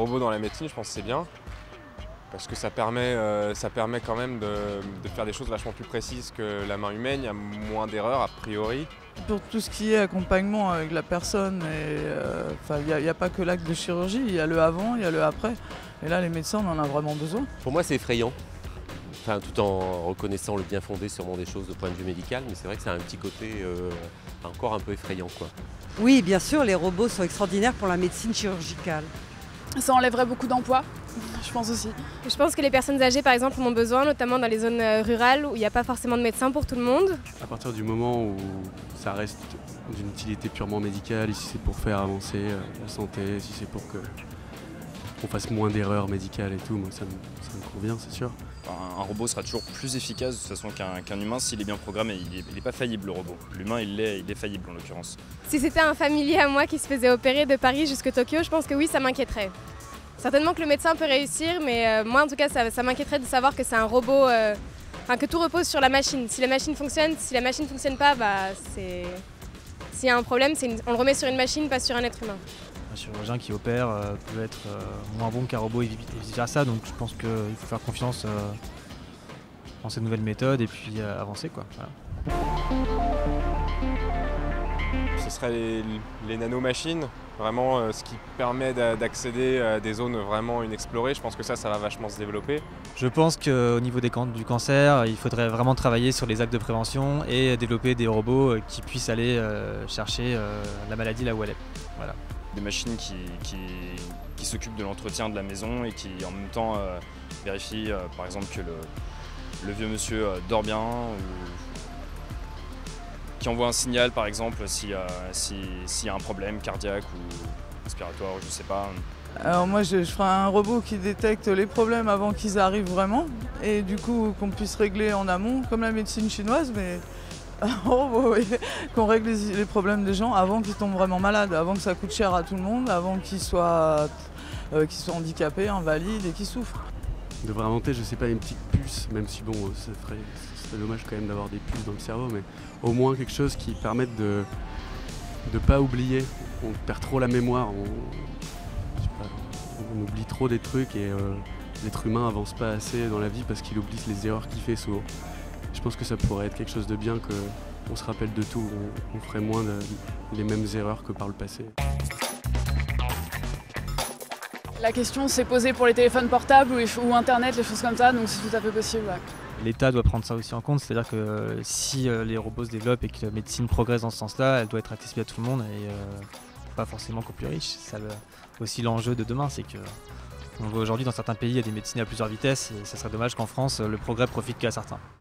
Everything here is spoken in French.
robots dans la médecine, je pense que c'est bien. Parce que ça permet quand même de faire des choses vachement plus précises que la main humaine, il y a moins d'erreurs a priori. Pour tout ce qui est accompagnement avec la personne, il n'y a pas que l'acte de chirurgie, il y a le avant, il y a le après. Et là, les médecins, on en a vraiment besoin. Pour moi, c'est effrayant, enfin, tout en reconnaissant le bien fondé sûrement des choses de point de vue médical, mais c'est vrai que ça a un petit côté encore un peu effrayant, quoi. Oui, bien sûr, les robots sont extraordinaires pour la médecine chirurgicale. Ça enlèverait beaucoup d'emplois, je pense aussi. Je pense que les personnes âgées, par exemple, en ont besoin, notamment dans les zones rurales où il n'y a pas forcément de médecin pour tout le monde. À partir du moment où ça reste d'une utilité purement médicale, si c'est pour faire avancer la santé, si c'est pour qu'on fasse moins d'erreurs médicales et tout, moi ça me convient, c'est sûr. Un robot sera toujours plus efficace de toute façon qu'un humain s'il est bien programmé. Il n'est pas faillible, le robot. L'humain, il est faillible en l'occurrence. Si c'était un familier à moi qui se faisait opérer de Paris jusqu'à Tokyo, je pense que oui, ça m'inquiéterait. Certainement que le médecin peut réussir, mais moi en tout cas, ça m'inquiéterait de savoir que c'est un robot, que tout repose sur la machine. Si la machine fonctionne, si la machine ne fonctionne pas, s'il y a un problème, on le remet sur une machine, pas sur un être humain. Un chirurgien qui opère peut être moins bon qu'un robot et vice-versa, donc je pense qu'il faut faire confiance en ces nouvelles méthodes et puis avancer, quoi. Voilà. Ce serait les nanomachines, vraiment ce qui permet d'accéder à des zones vraiment inexplorées. Je pense que ça va vachement se développer. Je pense qu'au niveau du cancer, il faudrait vraiment travailler sur les actes de prévention et développer des robots qui puissent aller chercher la maladie là où elle est. Voilà. Des machines qui s'occupent de l'entretien de la maison et qui en même temps vérifient par exemple que le vieux monsieur dort bien, ou qui envoie un signal par exemple s'il y a un problème cardiaque ou respiratoire, je sais pas. Alors moi je ferai un robot qui détecte les problèmes avant qu'ils arrivent vraiment et du coup qu'on puisse régler en amont comme la médecine chinoise, mais un robot, oui, qu'on règle les problèmes des gens avant qu'ils tombent vraiment malades, avant que ça coûte cher à tout le monde, avant qu'ils soient handicapés, invalides et qu'ils souffrent. On devrait inventer, je sais pas, une petite puce, même si bon, ce serait dommage quand même d'avoir des puces dans le cerveau, mais au moins quelque chose qui permette de pas oublier. On perd trop la mémoire, on oublie trop des trucs et l'être humain avance pas assez dans la vie parce qu'il oublie les erreurs qu'il fait souvent. Je pense que ça pourrait être quelque chose de bien, qu'on se rappelle de tout, on ferait moins les mêmes erreurs que par le passé. La question s'est posée pour les téléphones portables ou Internet, les choses comme ça, donc c'est tout à fait possible. Ouais. L'État doit prendre ça aussi en compte, c'est-à-dire que si les robots se développent et que la médecine progresse dans ce sens-là, elle doit être accessible à tout le monde et pas forcément qu'aux plus riches. C'est aussi l'enjeu de demain, c'est que on voit aujourd'hui dans certains pays il y a des médecines à plusieurs vitesses et ça serait dommage qu'en France le progrès profite qu'à certains.